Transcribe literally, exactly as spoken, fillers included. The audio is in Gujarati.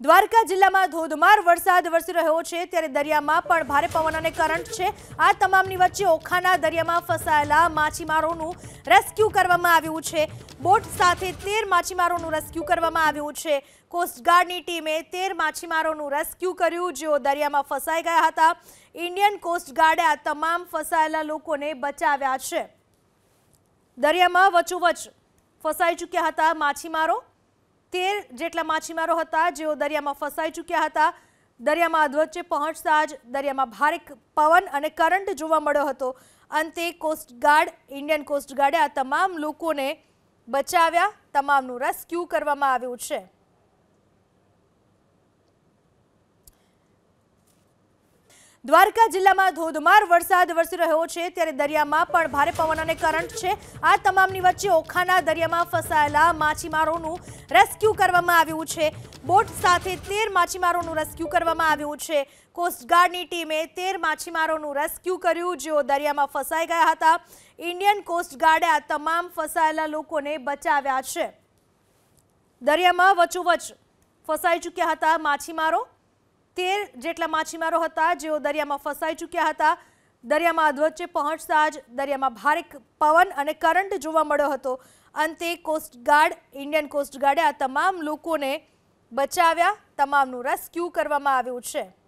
દ્વારકા જિલ્લામાં ધોધમાર વરસાદ વરસી રહ્યો છે ત્યારે દરિયામાં પણ ભારે પવન અને કરંટ છે। આ તમામની વચ્ચે ઓખાના દરિયામાં ફસાયેલા માછીમારોનું રેસ્ક્યુ કરવામાં આવ્યું છે। બોટ સાથે તેર માછીમારોનું રેસ્ક્યુ કરવામાં આવ્યું છે। કોસ્ટગાર્ડની ટીમે તેર માછીમારોનું રેસ્ક્યુ કર્યું જેઓ દરિયામાં ફસાઈ ગયા હતા। ઇન્ડિયન કોસ્ટગાર્ડે આ તમામ ફસાયેલા લોકોને બચાવ્યા છે। દરિયામાં વચોવચ ફસાઈ ચૂક્યા હતા માછીમારો। તેર જેટલા માછીમારો હતા જેઓ દરિયામાં ફસાઈ ચૂક્યા હતા। દરિયામાં અધવચ્ચે પહોંચતા જ દરિયામાં ભારે પવન અને કરંટ જોવા મળ્યો હતો। અંતે કોસ્ટગાર્ડ ઇન્ડિયન કોસ્ટગાર્ડે આ તમામ લોકોને બચાવ્યા। તમામનું રેસ્ક્યુ કરવામાં આવ્યું છે। દ્વારકા જિલ્લામાં ધોધમાર વરસાદ વરસી રહ્યો છે ત્યારે દરિયામાં પણ ભારે પવન અને કરંટ છે। આ તમામની વચ્ચે ઓખાના દરિયામાં ફસાયેલા માછીમારોનું રેસ્ક્યુ કરવામાં આવ્યું છે। બોટ સાથે તેર માછીમારોનું રેસ્ક્યુ કરવામાં આવ્યું છે। કોસ્ટગાર્ડની ટીમે તેર માછીમારોનું રેસ્ક્યુ કર્યું જેઓ દરિયામાં ફસાઈ ગયા હતા। ઇન્ડિયન કોસ્ટગાર્ડે આ તમામ ફસાયેલા લોકોને બચાવ્યા છે। દરિયામાં વચોવચ ફસાઈ ચૂક્યા હતા માછીમારો। તેર જેટલા માછીમારો હતા જેઓ દરિયામાં ફસાઈ ચૂક્યા હતા। દરિયામાં અધવચ્ચે પહોંચતા જ દરિયામાં ભારે પવન અને કરંટ જોવા મળ્યો હતો। અંતે કોસ્ટગાર્ડ ઇન્ડિયન કોસ્ટગાર્ડે આ તમામ લોકોને બચાવ્યા। તમામનું રેસ્ક્યુ કરવામાં આવ્યું છે।